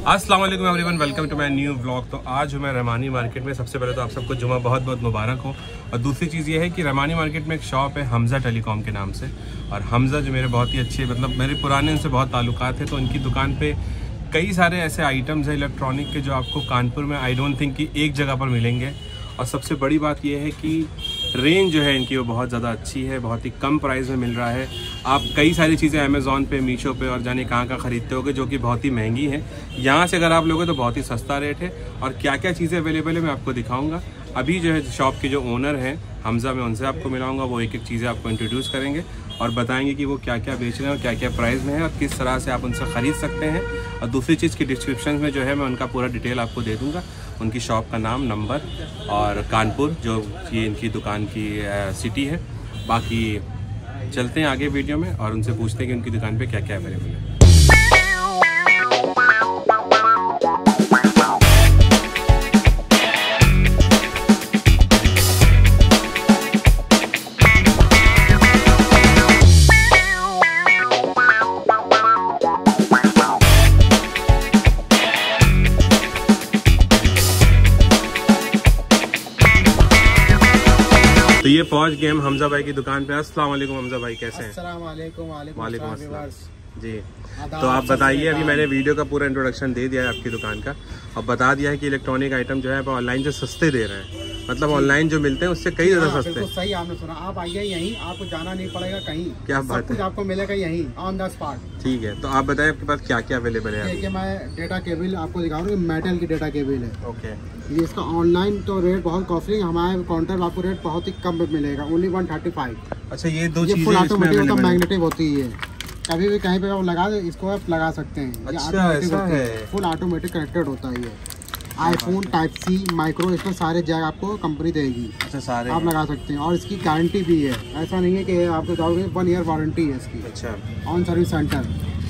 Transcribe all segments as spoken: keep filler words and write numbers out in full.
अस्सलाम वालेकुम everyone, welcome to my new vlog. तो आज हूँ मैं रहमानी मार्केट में। सबसे पहले तो आप सबको जुमा बहुत बहुत मुबारक हो। और दूसरी चीज़ ये है कि रहमानी मार्केट में एक शॉप है हमज़ा टेलीकॉम के नाम से। और हमज़ा जो मेरे बहुत ही अच्छे, मतलब मेरे पुराने उनसे बहुत ताल्लुकात है, तो उनकी दुकान पे कई सारे ऐसे आइटम्स हैं इलेक्ट्रॉनिक के जो आपको कानपुर में आई डोंट थिंक कि एक जगह पर मिलेंगे। और सबसे बड़ी बात यह है कि रेंज जो है इनकी वो बहुत ज़्यादा अच्छी है, बहुत ही कम प्राइस में मिल रहा है। आप कई सारी चीज़ें अमेज़ॉन पे, मीशो पे और जाने कहाँ का ख़रीदते होगे जो कि बहुत ही महंगी है। यहाँ से अगर आप लोगे तो बहुत ही सस्ता रेट है। और क्या क्या चीज़ें अवेलेबल है मैं आपको दिखाऊंगा। अभी जो है शॉप के जो ओनर हैं हमज़ा, में उनसे आपको मिलाऊंगा। वो एक एक चीज़ें आपको इंट्रोड्यूस करेंगे और बताएंगे कि वो क्या क्या बेच रहे हैं और क्या क्या प्राइस में है और किस तरह से आप उनसे ख़रीद सकते हैं। और दूसरी चीज़ की डिस्क्रिप्शन में जो है मैं उनका पूरा डिटेल आपको दे दूँगा, उनकी शॉप का नाम, नंबर और कानपुर जो ये इनकी दुकान की सिटी है। बाकी चलते हैं आगे वीडियो में और उनसे पूछते हैं कि उनकी दुकान पे क्या क्या अवेलेबल है। तो ये पहुंच गए हम हमज़ा भाई की दुकान पे। अस्सलाम वालेकुम हमज़ा भाई, कैसे हैं? अस्सलाम वालेकुम। वालेकुम अस्सलाम जी। तो आप बताइए, अभी मैंने वीडियो का पूरा इंट्रोडक्शन दे दिया है आपकी दुकान का और बता दिया है कि इलेक्ट्रॉनिक आइटम जो है आप ऑनलाइन जो सस्ते दे रहे हैं, मतलब ऑनलाइन जो मिलते हैं उससे कई ज़्यादा सस्ते हैं। सही आपने सुना, आप आइए यहीं, आपको जाना नहीं पड़ेगा कहीं। क्या बात है, आपको मिलेगा यहीं ऑन द स्पॉट। ठीक है, तो आप बताएं आपके पास क्या क्या अवेलेबल है? देखिए मैं डेटा केबल आपको दिखाऊंगा, मेटल की डेटा केबल है। ओके, ये इसका ऑनलाइन तो रेट बहुत कॉस्टली, हमारे काउंटर आपको रेट बहुत ही कम में मिलेगा, ओनली वन थर्टी फाइव। अच्छा, ये दो चीजें फुल ऑटोमेटिक मैग्नेटिक होती है, कभी भी कहीं पे आप लगा दे इसको आप लगा सकते हैं। अच्छा, ऐसा है, फुल ऑटोमेटिक कनेक्टेड होता है ये। आईफोन, टाइप सी, माइक्रो, इसमें सारे जैक आपको कंपनी देगी। अच्छा, सारे आप लगा सकते हैं। और इसकी गारंटी भी है, ऐसा नहीं है कि आपको जाओगे, वन ईयर वारंटी है इसकी। अच्छा, ऑन सर्विस सेंटर।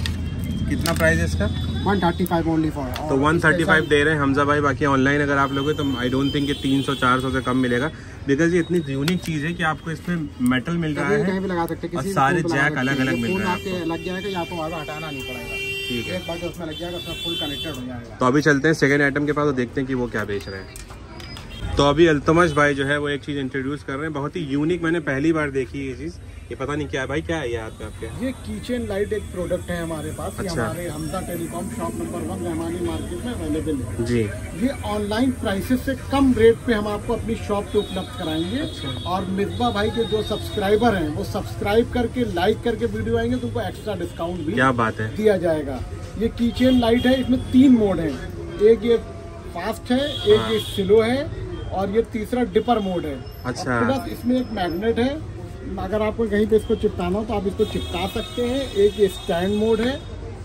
कितना प्राइस है इसका? One thirty five only for. तो वन थर्टी फाइव दे रहे हैं हमज़ा भाई। बाकी ऑनलाइन अगर आप लोगे तो आई डोंट थिंक कि तीन सौ चार सौ से कम मिलेगा, बिकॉज ये इतनी यूनिक चीज़ है कि आपको इसमें मेटल मिल रहा है, कहीं भी लगा सकते हैं, और सारे जैक अलग अलग मिल रहे हैं। लग जाएगा, आपको बार बार हटाना नहीं पड़ेगा। ठीक है, एक बार उसमें लग जाएगा उसमें फुल कनेक्टेड हो जाएगा। तो अभी चलते हैं सेकेंड आइटम के पास और देखते हैं कि वो क्या बेच रहे हैं। तो अभी अल्तमश भाई जो है वो एक चीज़ इंट्रोड्यूस कर रहे हैं, बहुत ही यूनिक, मैंने पहली बार देखी ये चीज़। ये पता नहीं क्या है भाई, क्या है ये हाथ में आपके? ये किचन लाइट एक प्रोडक्ट है हमारे पास। अच्छा। ये हमारे Hamza telecom shop number one Rahmani market में अवेलेबल है जी। ये ऑनलाइन प्राइसेस से कम रेट पे हम आपको अपनी शॉप पे उपलब्ध कराएंगे। अच्छा। और मिसबा भाई के जो सब्सक्राइबर हैं वो सब्सक्राइब करके, लाइक करके वीडियो आएंगे तो उनको एक्स्ट्रा डिस्काउंट भी क्या बात है दिया जाएगा। ये किचन लाइट है, इसमें तीन मोड है, एक ये फास्ट है, एक हाँ। ये स्लो है और ये तीसरा डिपर मोड है। अच्छा। प्लस इसमें एक मैग्नेट है, अगर आपको कहीं पे इसको चिपकाना हो तो आप इसको चिपका सकते हैं। एक ये स्टैंड मोड है,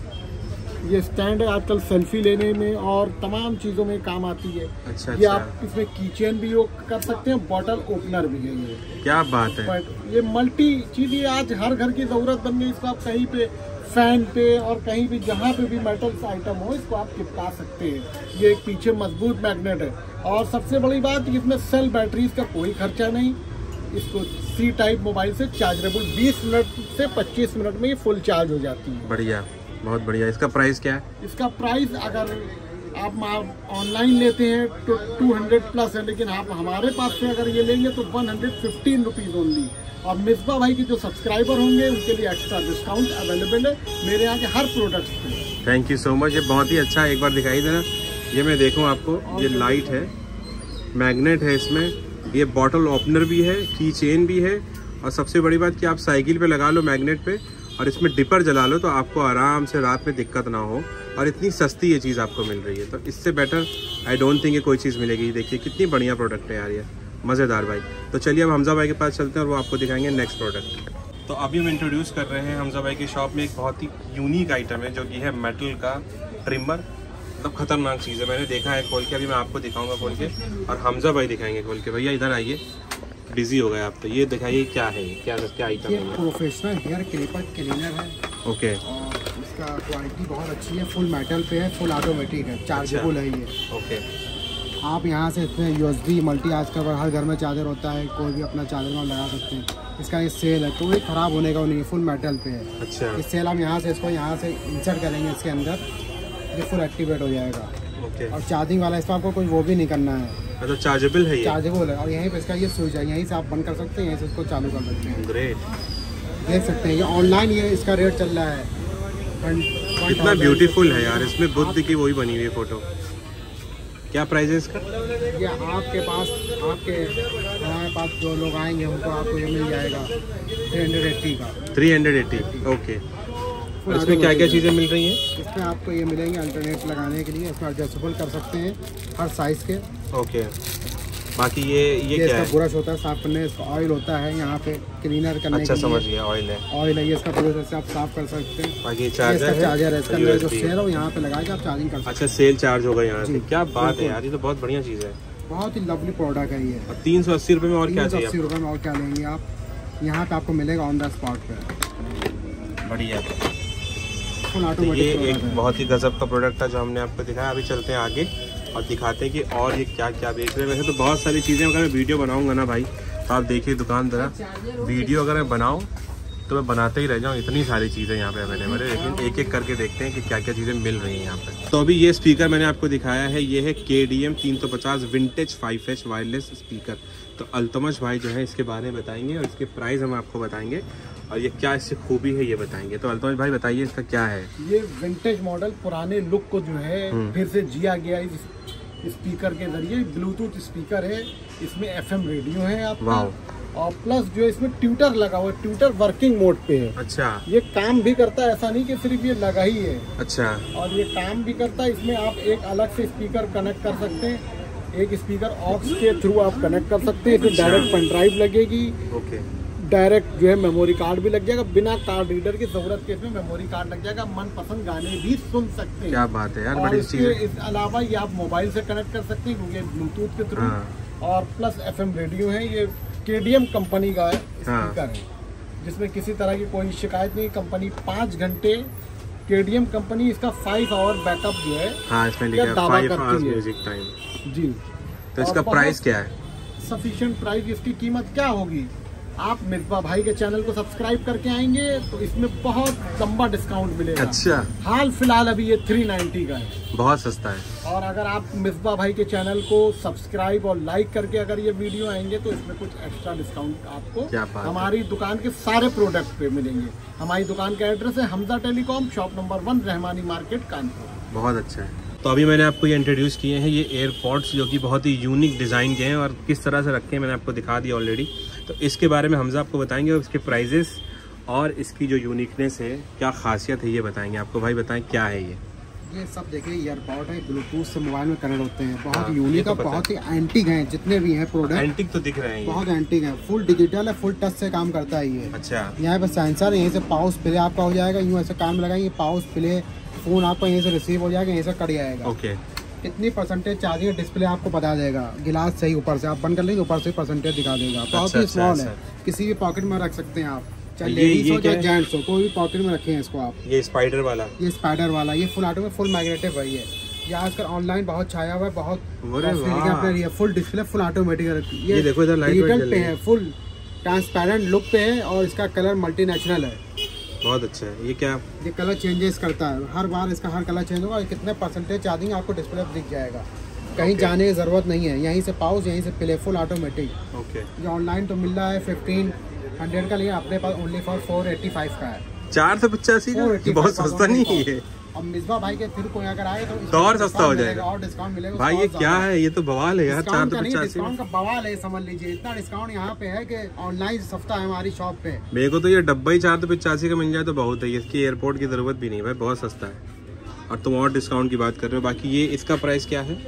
ये स्टैंड है, आजकल सेल्फी लेने में और तमाम चीज़ों में काम आती है। अच्छा, ये अच्छा। आप इसमें किचन भी कर सकते हैं, बॉटल ओपनर भी है ये। क्या बात है, बट ये मल्टी चीज़, ये आज हर घर की ज़रूरत बन गई। इसको आप कहीं पे फैन पे और कहीं भी जहाँ पे भी मेटल्स आइटम हो इसको आप चिपका सकते हैं। ये एक पीछे मजबूत मैग्नेट है। और सबसे बड़ी बात, इसमें सेल बैटरीज का कोई खर्चा नहीं। इसको सी टाइप मोबाइल से चार्जेबल, बीस मिनट से पच्चीस मिनट में ये फुल चार्ज हो जाती है। बढ़िया, बहुत बढ़िया। इसका प्राइस क्या है? इसका प्राइस अगर आप ऑनलाइन लेते हैं तो टू हंड्रेड प्लस है, लेकिन आप हमारे पास से अगर ये लेंगे तो one hundred fifteen rupees only. और मिसबा भाई के जो सब्सक्राइबर होंगे उनके लिए एक्स्ट्रा डिस्काउंट अवेलेबल है मेरे यहाँ के हर प्रोडक्ट पे। थैंक यू सो मच, ये बहुत ही अच्छा है। एक बार दिखाई देना, ये मैं देखूँ आपको। ये लाइट है, मैग्नेट है इसमें, ये बॉटल ओपनर भी है, की चेन भी है। और सबसे बड़ी बात कि आप साइकिल पे लगा लो मैग्नेट पे और इसमें डिपर जला लो तो आपको आराम से रात में दिक्कत ना हो। और इतनी सस्ती ये चीज़ आपको मिल रही है, तो इससे बेटर आई डोंट थिंक ये कोई चीज़ मिलेगी। देखिए कितनी बढ़िया प्रोडक्ट है यार, ये मज़ेदार भाई। तो चलिए अब हमज़ा भाई के पास चलते हैं और वो आपको दिखाएंगे नेक्स्ट प्रोडक्ट। तो अभी हम इंट्रोड्यूस कर रहे हैं हमज़ा भाई की शॉप में एक बहुत ही यूनिक आइटम है जो कि है मेटल का ट्रिमर। मतलब खतरनाक चीज़ है, मैंने देखा है खोल के, अभी मैं आपको दिखाऊंगा खोल के और हमज़ा भाई दिखाएंगे खोल के। भैया इधर आइए, बिजी हो गए आप तो। ये दिखाइए क्या है, क्या क्या आइटम है? प्रोफेशनल हेयर क्लिपर क्लीनर है। ओके। और इसका क्वालिटी बहुत अच्छी है, फुल मेटल पे है, फुल ऑटोमेटिक है, चार्जेबल है ये। ओके। आप यहाँ से इसमें यूएसबी मल्टी, आजकल हर घर में चार्जर होता है, कोई भी अपना चार्जर में लगा सकते हैं। इसका ये सेल है, कोई ख़राब होने का नहीं है, फुल मेटल पे है। अच्छा। इस सेल हम यहाँ से इसको यहाँ से इंसर्ट करेंगे इसके अंदर, ये फुल एक्टिवेट हो जाएगा। ओके। और चार्जिंग वाला इसमें आपको कोई वो भी नहीं करना है, मतलब चार्जेबल है ये? चार्जेबल है। और यहीं पे इसका ये स्विच है, यहीं से आप बंद कर सकते हैं, यहीं से इसको चालू कर सकते हैं। ग्रेट। देख सकते हैं ये ऑनलाइन ये इसका रेट चल रहा है। कितना ब्यूटीफुल है यार, इसमें बुद्ध की वही बनी हुई है फोटो। क्या प्राइस है इसका? ये आपके पास आपके हमारे पास जो लोग आएंगे उनको आपको ये मिल जाएगा थ्री हंड्रेड एट्टी का। Three hundred eighty okay. इसमें क्या क्या चीज़ें मिल रही हैं? इसमें आपको ये मिलेंगे अल्टरनेट लगाने के लिए, इसमें एडजस्टेबल कर सकते हैं हर साइज़ के। ओके। बाकी ये ये, ये क्या इसका है? ब्रश होता है साफ करने, इसका ऑयल होता है यहाँ पे क्लीनर करने अच्छा के लिए। समझ गया, ऑयल है। ऑयल है ये, इसका ब्रश से आप साफ कर सकते हैं। बाकी ये चार्जर इसका है, चार्जर है, इसका अंदर जो U S B। सेल है वो यहाँ पे लगा के आप चार्जिंग कर सकते अच्छा सेल चार्ज होगा यहाँ से, जी, क्या बात है बिल्कुल। यार, ये तो बहुत बढ़िया चीज़ है। हैं। बहुत ही लवली प्रोडक्ट है ये। और तीन सौ अस्सी रुपये में और क्या तीन सौ अस्सी चाहिए? रुपये में और क्या लेंगे आप, यहाँ पे आपको मिलेगा ऑन द स्पॉट पे। बढ़िया। फुल तो ये ऑटोमेटिक एक बहुत ही गजब का प्रोडक्ट था जो हमने आपको दिखाया। अभी चलते हैं आगे और दिखाते हैं कि और ये क्या क्या बेच रहे हैं। वैसे तो बहुत सारी चीज़ें, अगर मैं वीडियो बनाऊंगा ना भाई तो आप देखिए दुकान जरा, वीडियो अगर मैं बनाऊं तो मैं बनाते ही रह जाऊँ, इतनी सारी चीज़ें यहाँ पे अवेलेबल है। लेकिन एक एक करके देखते हैं कि क्या क्या चीज़ें मिल रही हैं यहाँ पे। तो अभी ये स्पीकर मैंने आपको दिखाया है, ये है के डी एम तीन सौ पचास vintage five H wireless speaker. तो अल्तमश भाई जो है इसके बारे में बताएंगे और इसके प्राइस हम आपको बताएंगे और ये क्या इससे खूबी है ये बताएंगे। तो अल्तमश भाई बताइए इसका क्या है? ये विंटेज मॉडल पुराने लुक को जो है फिर से जिया गया इस स्पीकर के जरिए। ब्लूटूथ स्पीकर है, इसमें एफएम रेडियो है आपका, और प्लस जो है इसमें ट्यूटर लगा हुआ है। ट्यूटर वर्किंग मोड पे है। अच्छा। ये काम भी करता है, ऐसा नहीं कि सिर्फ ये लगा ही है। अच्छा। और ये काम भी करता है। इसमें आप एक अलग से स्पीकर कनेक्ट कर सकते हैं, एक स्पीकर ऑक्स के थ्रू आप कनेक्ट कर सकते हैं। इसमें डायरेक्ट पेन ड्राइव लगेगी। ओके। डायरेक्ट जो है मेमोरी कार्ड भी लग जाएगा, बिना कार्ड रीडर की जरूरत के इसमें मेमोरी कार्ड लग जाएगा। मनपसंद गाने भी सुन सकते हैं। क्या बात है यार, और बड़ी चीज इसके है। इस अलावा ये आप मोबाइल से कनेक्ट कर सकते हैं क्योंकि ब्लूटूथ के थ्रू। हाँ। और प्लस एफएम रेडियो है। ये केडीएम कंपनी का है हाँ। स्पीकर है, जिसमें किसी तरह की कोई शिकायत नहीं। कंपनी पाँच घंटे केडीएम कंपनी इसका फाइव आवर बैकअप जो है हाँ इसमें क्या लिखा है दावा फाइव करती आवर्स है। Music time. जी। तो इसका प्राइस क्या है? Sufficient price. इसकी कीमत क्या होगी? आप मिसबा भाई के चैनल को सब्सक्राइब करके आएंगे तो इसमें बहुत लंबा डिस्काउंट मिलेगा। अच्छा। हाल फिलहाल अभी ये थ्री नाइन्टी का है, बहुत सस्ता है। और अगर आप मिसबा भाई के चैनल को सब्सक्राइब और लाइक करके अगर ये वीडियो आएंगे तो इसमें कुछ एक्स्ट्रा डिस्काउंट आपको क्या बात है। हमारी दुकान के सारे प्रोडक्ट पे मिलेंगे। हमारी दुकान का एड्रेस है Hamza telecom, shop number one, Rahmani market, Kanpur. बहुत अच्छा है। तो अभी मैंने आपको ये इंट्रोड्यूस किए हैं ये एयरपॉड्स, जो कि बहुत ही यूनिक डिज़ाइन के हैं और किस तरह से रखे हैं मैंने आपको दिखा दिया ऑलरेडी। तो इसके बारे में हमजा आपको बताएंगे और इसके प्राइजेस और इसकी जो यूनिकनेस है, क्या खासियत है, ये बताएंगे आपको। भाई बताएं क्या है ये? ये सब देखिए ईयरपॉड है, ब्लूटूथ से मोबाइल में कनेक्ट होते हैं। बहुत हाँ, यूनिक तो है, बहुत ही एंटीक हैं जितने भी हैं प्रोडक्ट। एंटीक तो दिख रहे हैं ये। बहुत एंटीक है, फुल डिजिटल है, फुल टच से काम करता है ये। अच्छा। यहाँ पे सेंसर, यहीं से पाउस प्ले आपका हो जाएगा। यूँ ऐसे कान में लगाएंगे, पाउस प्ले फोन आपका यहीं से रिसीव हो जाएगा, यहीं से कट जाएगा। ओके। कितनी परसेंटेज चार्जिंग डिस्प्ले आपको बता देगा। गिलास सही ऊपर से आप बंद कर लेंगे, ऊपर से परसेंटेज दिखा देगा। बहुत ही अच्छा, स्मॉल अच्छा, है, किसी भी पॉकेट में रख सकते हैं आप, चाहे ये- लेडीज ये हो क्या चाहे है? जेंट्स हो, कोई भी पॉकेट में रखें इसको आप। ये स्पाइडर वाला। ये स्पाइडर वाला, ये फुल ऑटो में फुल मैग्नेटिक है। ये ये आजकल ऑनलाइन बहुत छाया हुआ है, बहुत अरे वाह। Full display full automatic. ये देखो इधर लाइट वाइट डिजिटल जल पे रही है, है। फुल ट्रांसपेरेंट लुक पे है, और इसका कलर मल्टीनेशनल है। बहुत अच्छा है। ये क्या? ये कलर चेंजेस करता है हर बार, इसका हर कलर चेंज होगा और कितने परसेंटेज चार्जिंग आपको डिस्प्ले पर दिख जाएगा। कहीं Okay. जाने की जरूरत नहीं है, यहीं से पाउस, यहीं से प्ले, फुल ऑटोमेटिक। ओके। ये ऑनलाइन तो मिल रहा है फिफ्टीन हंड्रेड का, लेकिन अपने पास only for four eighty five का है। चार सौ पचासी का? फोर एट्टी बहुत फाइव सस्ता नहीं है ये। अब मिसबा भाई के फिर कोई अगर आए तो तो और सस्ता हो डिस्काउंट जाएगा। मिलेगा, और डिस्काउंट मिलेगा। भाई ये क्या है? ये तो बवाल है यार, चार डिस्काउंट सौ का नहीं, पचासी डिस्काउंट का बवाल है, समझ लीजिए। इतना डिस्काउंट यहाँ पे है कि ऑनलाइन सस्ता है हमारी शॉप पे। मेरे को तो ये डब्बा ही चार सौ पचासी का मिल जाए तो बहुत है। इसकी एयरपोर्ट की जरूरत भी नहीं भाई, बहुत सस्ता है। और तुम और डिस्काउंट की बात कर रहे हो। बाकी ये इसका प्राइस क्या है?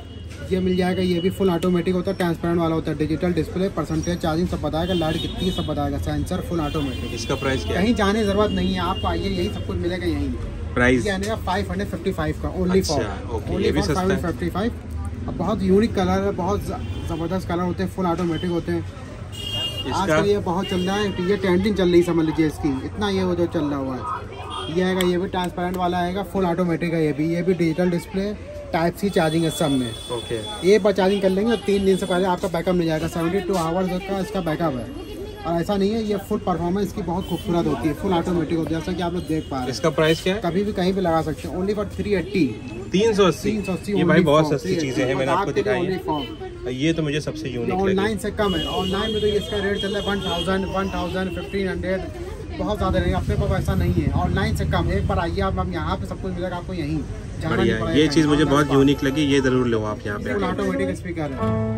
ये मिल जाएगा, ये भी फुल ऑटोमेटिक होता है, ट्रांसपेरेंट वाला होता है, डिजिटल डिस्प्ले, परसेंटेज चार्जिंग सब बताएगा, लाइट कितनी सब बताएगा, सेंसर फुल ऑटोमेटिक। इसका प्राइस क्या है? कहीं जाने की जरूरत नहीं है, आपको आइए यही सब कुछ मिलेगा यहीं। प्राइस ये आने का फाइव हंड्रेड फिफ्टी फाइव का ओनली फॉर, अच्छा, ओके, ये ओनली भी फॉर सस्ता फाइव है। Hundred fifty five. अब बहुत यूनिक कलर है, बहुत ज़बरदस्त कलर होते हैं, फुल ऑटोमेटिक होते हैं। इसका आजकल ये बहुत चल रहा है, ये ट्रेंडिंग चल रही है, समझ लीजिए इसकी। इतना ये वो जो चल रहा हुआ है, ये आएगा, ये भी ट्रांसपेरेंट वाला आएगा, फुल ऑटोमेटिक है ये भी। ये भी digital display, type C charging है सब में। ओके। ये बार चार्जिंग कर लेंगे और तीन दिन से पहले आपका बैकअप मिल जाएगा। सेवेंटी टू आवर्स का इसका बैकअप है, और ऐसा नहीं है, ये फुल परफॉर्मेंस की बहुत खूबसूरत होती है, फुल ऑटोमेटिक होती है, जैसा कि आप लोग देख पा रहे हैं। इसका प्राइस क्या है? कभी भी कहीं पे लगा सकते हैं, ओनली फॉर थ्री एट्टी तीन सौ अस्सी तीन सौ अस्सी ये भाई बहुत only सस्ती for- चीजें हैं, मैंने आपको आपके लिए दिखाई only for। है। ये तो मुझे सबसे यूनिक लगी। ऑनलाइन से कम है, ऑनलाइन में तो इसका रेट चल रहा है one thousand one thousand fifteen hundred बहुत ज़्यादा रहेगा। अपने पास ऐसा नहीं है, ऑनलाइन से कम। एक बार आइए आप, हम यहाँ पे सब कुछ मिलेगा आपको, यहीं जाना नहीं बढ़िया, पड़ेगा। ये चीज़ मुझे बहुत ऑनलाइन यूनिक लगी, ये ज़रूर लो आप यहाँ पे फुल आके। ऑटोमेटिक स्पीकर है।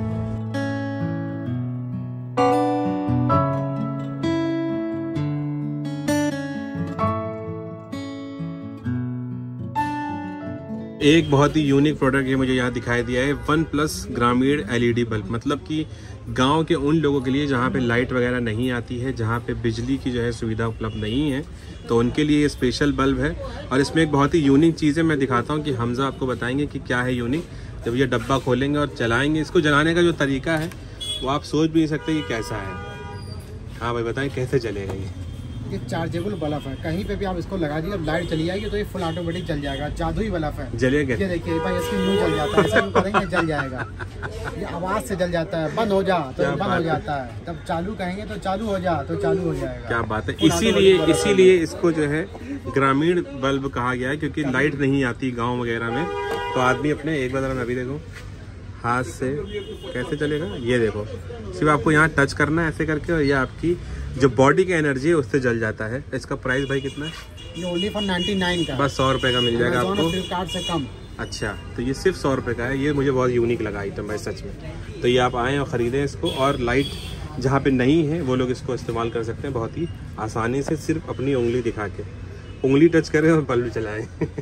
एक बहुत ही यूनिक प्रोडक्ट ये मुझे यहाँ दिखाई दिया है, वन प्लस ग्रामीण एलईडी बल्ब। मतलब कि गांव के उन लोगों के लिए जहाँ पे लाइट वगैरह नहीं आती है, जहाँ पे बिजली की जो है सुविधा उपलब्ध नहीं है, तो उनके लिए ये स्पेशल बल्ब है। और इसमें एक बहुत ही यूनिक चीज़ है, मैं दिखाता हूँ कि हमजा आपको बताएंगे कि क्या है यूनिक। जब ये डब्बा खोलेंगे और चलाएंगे, इसको जलाने का जो तरीका है वो आप सोच भी नहीं सकते कि कैसा है। हाँ भाई बताएं कैसे चलेगा ये? ये चार्जेबल बल्ब है, कहीं पे भी आप इसको लगा दीजिए, अब लाइट चली जाएगी तो ये फुल ऑटोमेटिक जल जाएगा। जादुई बल्ब है। जलेगा? ये देखिए भाई, इसकी यूं जल जाता है, ऐसा यूं करेंगे जल जाएगा। ये आवाज से जल जाता है, बंद हो जा तो क्या बंद बात हो है। जाता है, जब चालू कहेंगे तो चालू हो जा तो चालू हो जाएगा। क्या बात है। Full इसीलिए automatic बल्ब है। इसीलिए इसको जो है ग्रामीण बल्ब कहा गया है, क्योंकि लाइट नहीं आती गांव वगैरह में, तो आदमी अपने एक बार मैं अभी देखो हाथ से कैसे चलेगा। ये देखो, सिर्फ आपको यहाँ टच करना है ऐसे करके, और ये आपकी जो बॉडी की एनर्जी है उससे जल जाता है। इसका प्राइस भाई कितना है? ये ओनली फॉर नाइन्टी नाइन का, बस सौ रुपए का मिल जाएगा Amazon और आपको। फ्लिपकार्ट से कम। अच्छा, तो ये सिर्फ सौ रुपए का है। ये मुझे बहुत यूनिक लगा आइटम भाई सच में। तो ये आप आएँ और ख़रीदें इसको, और लाइट जहाँ पे नहीं है वो लोग इसको इस्तेमाल कर सकते हैं बहुत ही आसानी से, सिर्फ अपनी उंगली दिखा के, उंगली टच करें और बल्ब चलाएं।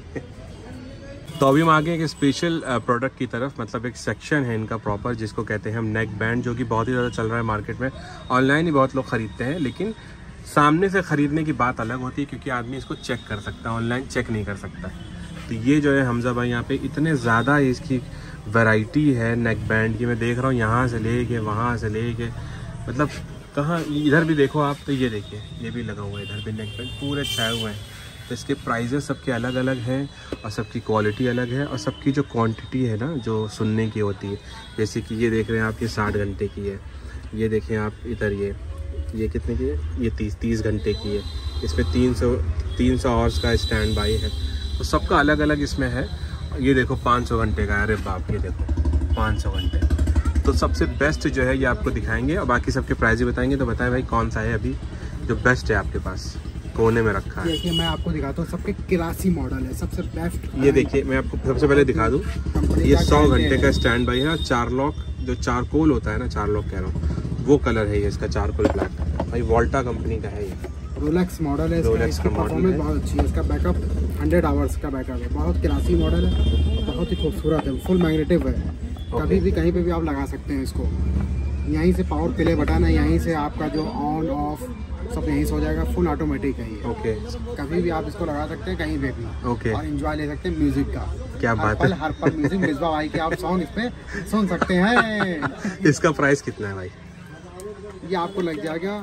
तो अभी हम आगे एक स्पेशल प्रोडक्ट की तरफ, मतलब एक सेक्शन है इनका प्रॉपर, जिसको कहते हैं हम नेक बैंड, जो कि बहुत ही ज़्यादा चल रहा है मार्केट में। ऑनलाइन ही बहुत लोग ख़रीदते हैं, लेकिन सामने से ख़रीदने की बात अलग होती है, क्योंकि आदमी इसको चेक कर सकता है, ऑनलाइन चेक नहीं कर सकता। तो ये जो है हमजा भाई यहाँ पे इतने ज़्यादा इसकी वैरायटी है नेक बैंड की, मैं देख रहा हूँ यहाँ से ले के वहाँ से ले के, मतलब कहाँ, इधर भी देखो आप, तो ये देखिए ये भी लगा हुआ है, इधर भी नेक बैंड पूरे छाए हुए हैं। तो इसके प्राइजेस सबके अलग अलग हैं, और सबकी क्वालिटी अलग है, और सबकी जो क्वांटिटी है ना जो सुनने की होती है, जैसे कि ये देख रहे हैं आप, ये साठ घंटे की है। ये देखें आप इधर, ये ये कितने की है? ये तीस तीस घंटे की है। इसमें तीन सौ तीन सौ आवर्स का स्टैंड बाई है, तो सबका अलग अलग इसमें है। ये देखो पाँच सौ घंटे का है, अरे बाप, ये देखो पाँच सौ घंटे। तो सबसे बेस्ट जो है ये आपको दिखाएंगे, और बाकी सबके प्राइस भी बताएंगे। तो बताएं भाई कौन सा है अभी जो बेस्ट है आपके पास, कोने में रखा है? देखिए मैं आपको दिखाता हूँ, सबके किरासी मॉडल है, सबसे बेस्ट। ये देखिए, मैं आपको सबसे पहले दिखा दूँ, ये सौ घंटे का स्टैंड बाई है। चार लॉक, जो चारकोल होता है ना, चार लॉक कह रहा हूँ, वो कलर है ये इसका, चारकोल ब्लैक भाई, वोल्टा कंपनी का है ये। रोलेक्स मॉडल है, रोलेक्स का मॉडल परफॉर्मेंस है। बहुत अच्छी है, इसका बैकअप हंड्रेड आवर्स का बैकअप है, बहुत क्लासी मॉडल है, बहुत ही खूबसूरत है, फुल मैग्नेटिव है। कभी भी कहीं पे भी आप लगा सकते हैं इसको। यहीं से पावर प्ले बटन है, यहीं से आपका जो ऑन ऑफ सब यहीं से हो जाएगा, फुल ऑटोमेटिक है ये। ओके, कभी भी आप इसको लगा सकते हैं कहीं पे भी, ओके, और एंजॉय ले सकते हैं म्यूजिक का। क्या हर बात पल है। हर पल म्यूजिक, मिसबा भाई के आप सॉन्ग इस पे सुन सकते हैं। इसका प्राइस कितना है भाई? ये आपको लग जाएगा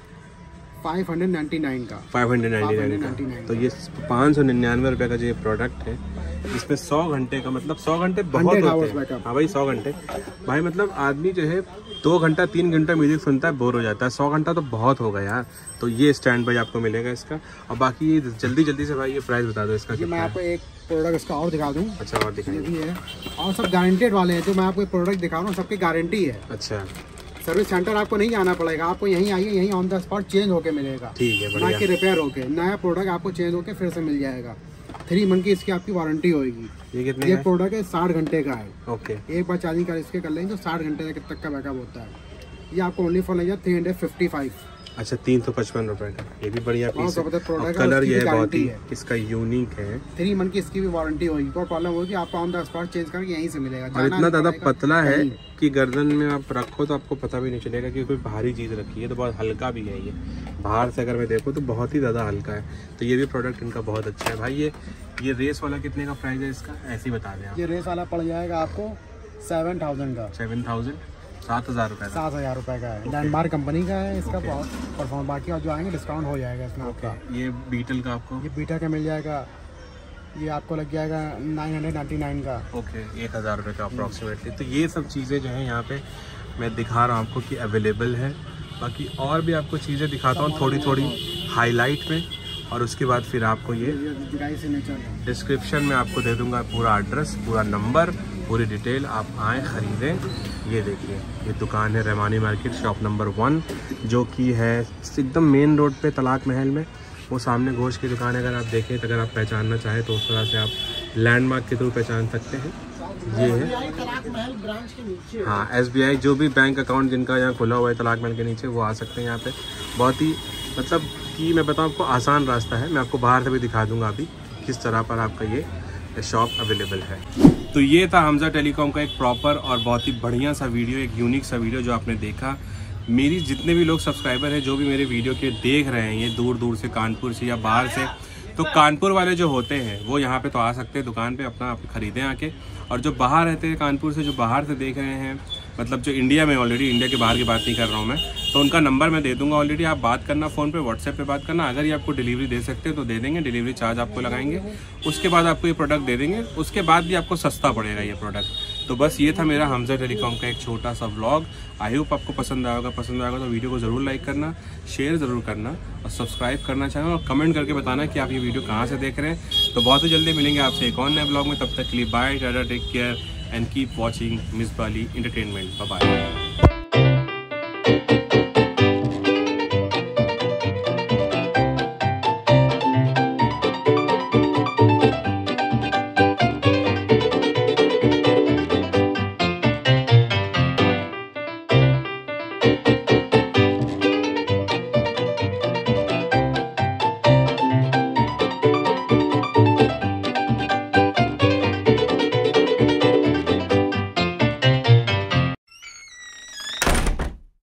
फाइव हंड्रेड नाइन्टी नाइन का। फाइव हंड्रेड नाइन्टी नाइन का। तो ये पाँच सौ निन्यानवे रुपये का जो ये प्रोडक्ट है, इसमें सौ घंटे का, मतलब सौ घंटे बहुत हंड्रेड होते आवर्स हैं। बैकअप। हाँ भाई सौ घंटे भाई, मतलब आदमी जो है दो घंटा तीन घंटा म्यूजिक सुनता है, बोर हो जाता है। सौ घंटा तो बहुत हो गया यार। तो ये स्टैंड भाई आपको मिलेगा इसका। और बाकी ये जल्दी जल्दी से भाई ये प्राइस बता दो इसका ये मैं कितना आपको है? एक प्रोडक्ट इसका और दिखा दूँ। अच्छा, और ये दिखाइए। भी है, और सब गारंटेड वाले हैं। जो मैं आपको प्रोडक्ट दिखा रहा हूँ सबकी गारंटी है। अच्छा, सर्विस सेंटर आपको नहीं जाना पड़ेगा, आपको यहीं आइए, यहीं ऑन द स्पॉट चेंज होके मिलेगा। ठीक है, ना बढ़िया। कि रिपेयर होके, नया प्रोडक्ट आपको चेंज होके फिर से मिल जाएगा। थ्री मंथ की इसकी आपकी वारंटी होगी। ये कितने ये का है? प्रोडक्ट है साठ घंटे का है। ओके, एक बार चार्जिंग कर इसके कर लेंगे तो साठ घंटे तक का बैकअप होता है। ये आपको ओनली फॉर लग जाए थ्री हंड्रेड फिफ्टी फाइव। अच्छा, तीन सौ पचपन रुपए का। ये भी बढ़िया बहुत पीस है। जबरदस्त और प्रोडक्ट है, कलर उसकी ये भी है बहुत गारंटी ही है। इसका यूनिक है। थ्री मंथ की इसकी भी वारंटी होगी। कोई प्रॉब्लम होगी आपको ऑन द स्पॉट चेंज करके यहीं से मिलेगा। और जाना इतना नहीं ज़्यादा पड़ेगा पतला है कहीं। कि गर्दन में आप रखो तो आपको पता भी नहीं चलेगा कि कोई भारी चीज़ रखी है। तो बहुत हल्का भी है ये, बाहर से अगर मैं देखूँ तो बहुत ही ज़्यादा हल्का है। तो ये भी प्रोडक्ट इनका बहुत अच्छा है भाई। ये ये रेस वाला कितने का प्राइस है इसका, ऐसे ही बता दें आप? ये रेस वाला पड़ जाएगा आपको सेवन थाउजेंड का। सेवन थाउजेंड सात हज़ार रुपये का। सात हज़ार रुपये का है। लैंडमार्क कंपनी का है इसका। बहुत परफॉर्म, बाकी और जो आएंगे डिस्काउंट हो जाएगा इसमें आपका। ये बीटल का आपको? ये बीटा का मिल जाएगा, ये आपको लग जाएगा नाइन हंड्रेड नाइन्टी नाइन का। ओके, एक हज़ार रुपये का अप्रॉक्सीमेटली। तो ये सब चीज़ें जो है यहाँ पे मैं दिखा रहा हूँ आपको कि अवेलेबल है। बाकी और भी आपको चीज़ें दिखाता हूँ थोड़ी थोड़ी हाईलाइट में, और उसके बाद फिर आपको ये डिस्क्रिप्शन में आपको दे दूंगा पूरा एड्रेस, पूरा नंबर, पूरी डिटेल। आप आएँ ख़रीदें। ये देखिए ये दुकान है Rahmani market shop number one, जो कि है एकदम मेन रोड पे तलाक महल में। वो सामने गोश्त की दुकान है, अगर आप देखें तो अगर आप पहचानना चाहें तो उस तरह से आप लैंडमार्क के थ्रू पहचान सकते हैं। ये है तलाक महल ब्रांच के नीचे। हाँ, एस बी आई जो भी बैंक अकाउंट जिनका यहाँ खुला हुआ है तलाक महल के नीचे, वो आ सकते हैं यहाँ पे। बहुत ही मतलब कि मैं बताऊँ आपको आसान रास्ता है। मैं आपको बाहर से भी दिखा दूँगा अभी किस तरह पर आपका ये शॉप अवेलेबल है। तो ये था हमजा टेलीकॉम का एक प्रॉपर और बहुत ही बढ़िया सा वीडियो, एक यूनिक सा वीडियो जो आपने देखा। मेरी जितने भी लोग सब्सक्राइबर हैं जो भी मेरे वीडियो के देख रहे हैं, ये दूर दूर से, कानपुर से या बाहर से, तो कानपुर वाले जो होते हैं वो यहाँ पे तो आ सकते हैं दुकान पे, अपना आप ख़रीदें आके। और जो बाहर रहते हैं कानपुर से, जो बाहर से देख रहे हैं, मतलब जो इंडिया में ऑलरेडी, इंडिया के बाहर की बात नहीं कर रहा हूँ मैं, तो उनका नंबर मैं दे दूंगा ऑलरेडी। आप बात करना फ़ोन पे, व्हाट्सएप पे बात करना। अगर ये आपको डिलीवरी दे सकते हैं तो दे देंगे, डिलीवरी चार्ज आपको लगाएंगे। उसके बाद आपको ये प्रोडक्ट दे देंगे, उसके बाद भी आपको सस्ता पड़ेगा ये प्रोडक्ट। तो बस ये था मेरा हमजा टेलीकॉम का एक छोटा सा व्लॉग। आई होप आपको पसंद आएगा। पसंद आएगा तो वीडियो को ज़रूर लाइक करना, शेयर ज़रूर करना और सब्सक्राइब करना चाहें, और कमेंट करके बताना कि आप ये वीडियो कहाँ से देख रहे हैं। तो बहुत ही जल्दी मिलेंगे आपसे एक और नए ब्लॉग में। तब तक के लिए bye, tata, take care and keep watching miss Bali entertainment. Bye bye.